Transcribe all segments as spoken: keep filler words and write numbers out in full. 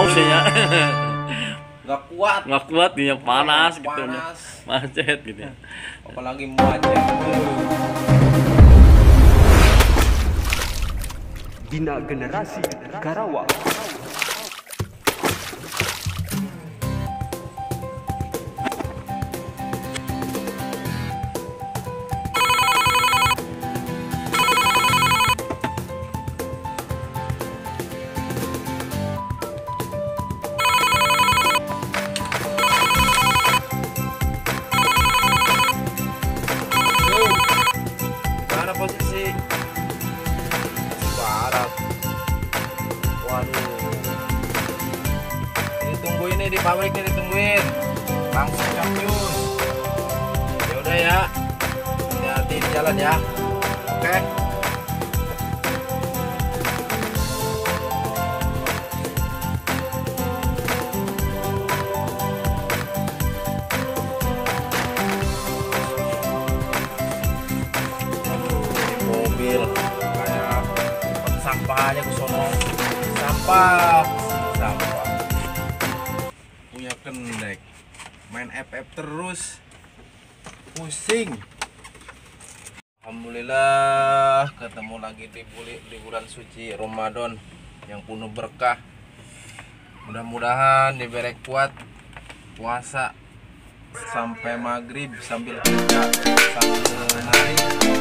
maksudnya. Nggak kuat. Nggak kuat dia panas gitu. Panas. Macet gitu ya. Apalagi macet. Bina Generasi Karawang. Mana posisi? Barat. Waduh. Ditungguin nih di pabrik nih, ditungguin. Langsung Campius. Ya udah ya. Hati-hati di jalan ya. Oke. Mobil kayak sampah aja ke sono, sampah sampah punya kendek main F F terus pusing. Alhamdulillah ketemu lagi di, buli, di bulan suci Ramadan yang penuh berkah. Mudah-mudahan diberi kuat puasa sampai maghrib sambil kerja sambil nari.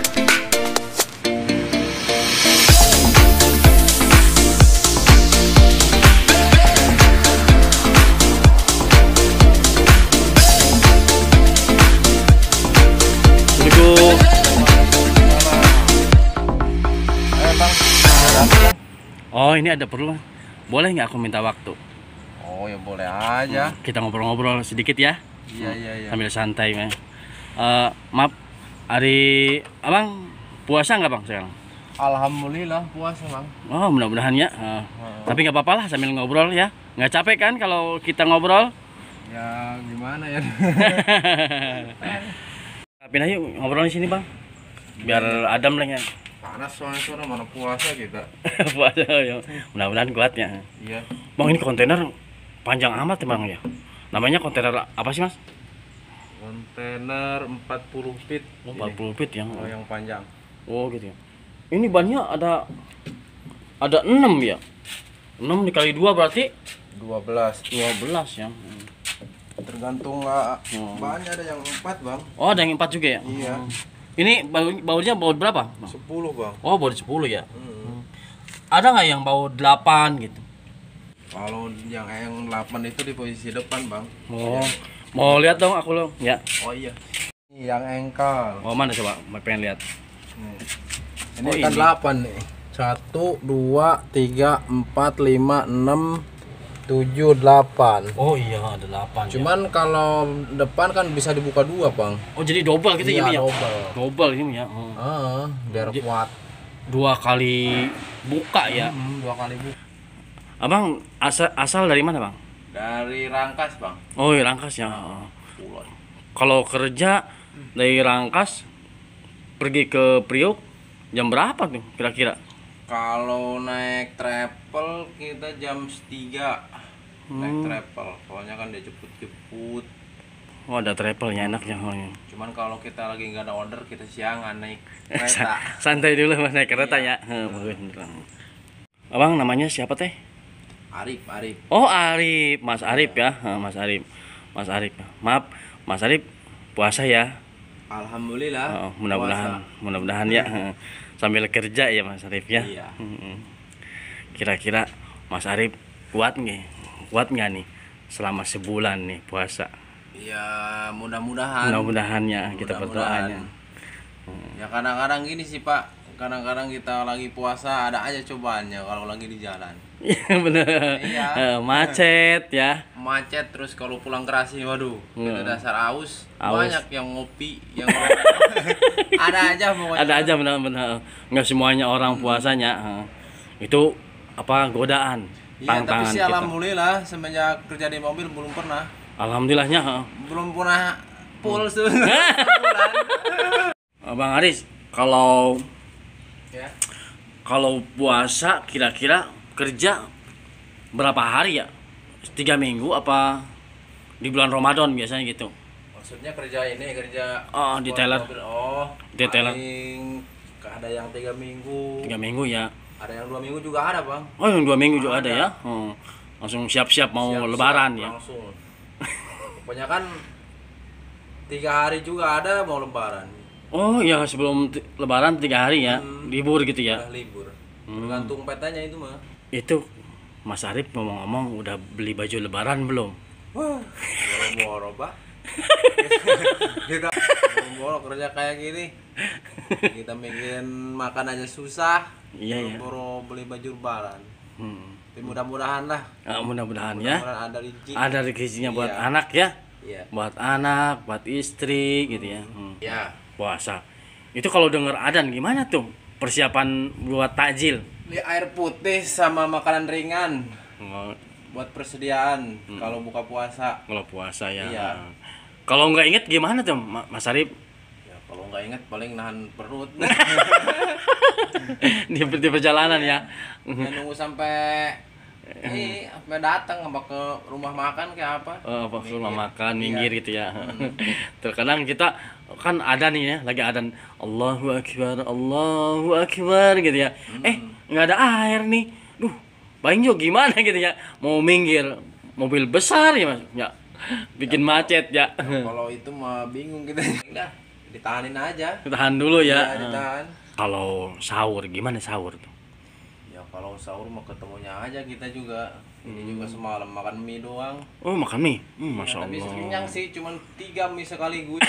Oh ini ada perlu, boleh nggak aku minta waktu? Oh ya boleh aja. Kita ngobrol-ngobrol sedikit ya. Iya iya iya. Sambil santai man. Uh, maaf, hari abang puasa nggak bang sekarang? Alhamdulillah puasa bang. Oh mudah-mudahan ya. Uh, Hmm. Tapi nggak apa-apa lah sambil ngobrol ya. Nggak capek kan kalau kita ngobrol? Ya gimana ya. Tapi ayo ngobrol di sini bang. Biar adem lah ya. Panas soalnya soalnya mana puasa kita. Puasa ya. Mudah-mudahan kuatnya. Iya. Bang ini kontainer panjang amat ya bang ya. Namanya kontainer apa sih mas? Kontainer empat puluh feet. Oh, empat puluh feet ya. Oh yang panjang. Oh gitu ya. Ini bannya ada ada enam ya. enam dikali dua berarti dua belas. dua belas ya. Tergantung lah. Hmm. Banyak ada yang empat bang. Oh, ada yang empat juga ya? Iya. Ini baut bautnya baut berapa? Bang? sepuluh bang. Oh, baut sepuluh ya. Hmm. Ada nggak yang baut delapan gitu? Kalau yang yang delapan itu di posisi depan bang. Oh. Mau lihat dong aku lo. Ya. Oh iya. Ini yang engkal. Oh, mana coba? Mau pengen lihat. Nih. Ini Oh, kan ini. delapan nih. Satu, dua, tiga, empat, lima, enam, tujuh, delapan. Oh iya, ada delapan. Cuman kalau depan kan bisa dibuka dua bang. Oh, jadi double gitu Iya, ini ya? double. Double ini ya. Oh. Ah, biar Jadi- kuat. Dua kali buka ya. Hmm, dua kali buka. Abang asal asal dari mana, Bang? Dari Rangkas bang. Oh, iya, Rangkas ya. Oh. Pulau. Kalau kerja dari Rangkas pergi ke Priok jam berapa tuh kira-kira? Kalau naik travel kita jam tiga naik travel. Soalnya kan dia jemput-jemput. Oh, ada travelnya enaknya. Oh, iya. Cuman kalau kita lagi nggak ada order kita siangan naik kereta. Santai dulu Mas naik kereta ya. Heeh, bagus, beneran. Abang namanya siapa teh? Arif, Arif. Oh, Arif, Mas Arif ya. Heeh, Mas Arif. Mas Arif. Maaf, Mas Arif puasa ya. Alhamdulillah. Oh, mudah-mudahan, mudah-mudahan ya. Heeh. Sambil kerja ya Mas Arif ya. Iya. Heeh. Kira-kira Mas Arif kuat nggak? Kuat nggak nih selama sebulan nih puasa? Ya mudah-mudahan. Mudah-mudahan ya kita Mudah-mudahan. berdoanya. Ya kadang-kadang gini sih Pak. Kadang-kadang kita lagi puasa ada aja cobaannya kalau lagi di jalan. Iya bener. Iya. Eh, macet ya. Macet terus kalau pulang kerasi waduh Iya. itu dasar aus, Aus. banyak yang ngopi yang ada aja pokoknya. Ada aja benar-benar nggak semuanya orang puasanya. Eh, Itu apa godaan, Iya, tapi tantangan sih kita. alhamdulillah semenjak kerja di mobil belum pernah Alhamdulillahnya. eh. belum pernah full Hmm. tuh. Bang Aris, kalau Ya. kalau puasa kira-kira kerja berapa hari ya? tiga minggu apa di bulan Ramadan biasanya gitu? Maksudnya kerja ini kerja Oh, detailer. mobil. Oh, Detailer. paling ada yang tiga minggu, Tiga minggu ya. ada yang dua minggu juga ada bang. Oh, yang dua minggu juga ada, Ada. ya. Hmm. Langsung siap-siap mau Siap-siap Lebaran ya. Langsung. Pokoknya kan tiga hari juga ada mau Lebaran. Oh iya, sebelum t- Lebaran tiga hari ya, Hmm. libur gitu ya. Udah libur. Hmm. Tergantung petanya itu mah. Itu Mas Arif ngomong-ngomong udah beli baju Lebaran belum? Wah, boro-boro pak. Kita boro-boro kerja kayak gini. Kita mikirin makan aja susah. Iya, ya. Boro-boro beli baju Lebaran. Hmm. Tapi mudah-mudahan lah. Ah, mudah-mudahan ya. Mudah-mudahan ada rezeki. Ada rezekinya buat Iya. anak ya, Iya. buat anak, buat istri gitu ya. Hmm. Ya. Puasa. Itu kalau denger adzan gimana tuh persiapan buat takjil? Beli air putih sama makanan ringan Oh, buat persediaan kalau buka puasa. kalau puasa ya. Iya. Kalau nggak inget gimana tuh Ma- Mas Arif? Ya kalau nggak inget paling nahan perut. di, di perjalanan ya. Ya, nunggu sampai ini sampai datang apa ke rumah makan kayak apa? Oh, apa rumah Minggir. makan Iya. minggir gitu ya. Terkadang kita kan ada nih ya, lagi adan Allahu Akbar, Allahu Akbar gitu ya. Eh, nggak ada air nih. Duh, paling juga gimana gitu ya. Mau minggir, mobil besar ya Mas. Ya. Bikin macet ya. Kalau itu mah bingung kita. Udah, ditahanin aja. Tahan dulu ya. Ya, ditahan. Kalau sahur gimana sahur tuh? Ya kalau sahur mah ketemunya aja kita juga. Ini juga semalam makan mie doang. Oh, makan mie. Hmm, Ya, Masya tapi Allah. kenyang sih, cuman tiga mie sekaligus.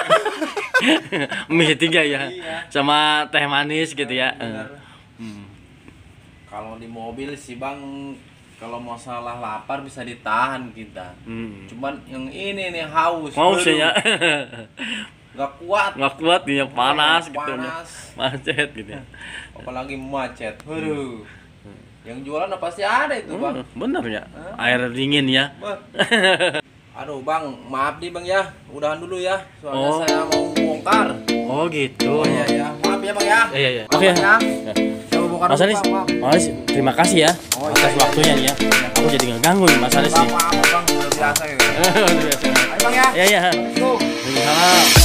Mie tiga ya. Iya. Sama teh manis gitu ya. Bener. Hmm. Kalau di mobil sih bang, kalau masalah lapar bisa ditahan kita. Hmm. Cuman yang ini nih haus. Mau Aduh, sih ya. Nggak kuat. Nggak kuat nih yang panas gitu. Panas. Macet gitu ya. Apalagi macet. Waduh. Yang jualan apa pasti ada itu bang. Hmm, bener ya. Air dingin ya. Wah. Aduh bang, maaf nih bang ya. Udahan dulu ya. Soalnya Oh. saya mau bongkar. Oh gitu. Oh iya ya. Maaf ya bang ya. Iya iya. Maaf, Oke. Bang, ya. Saya mau bongkar Mas dulu, Aris, Bang, maaf. Mas Aris, terima kasih ya Oh, atas iya, iya, waktunya nih ya. Aku jadi ngeganggu nih Mas Aris Bang, nih. maaf bang, udah biasa gitu. Udah biasa. Ayo bang ya. Iya iya. Tuh. Salam.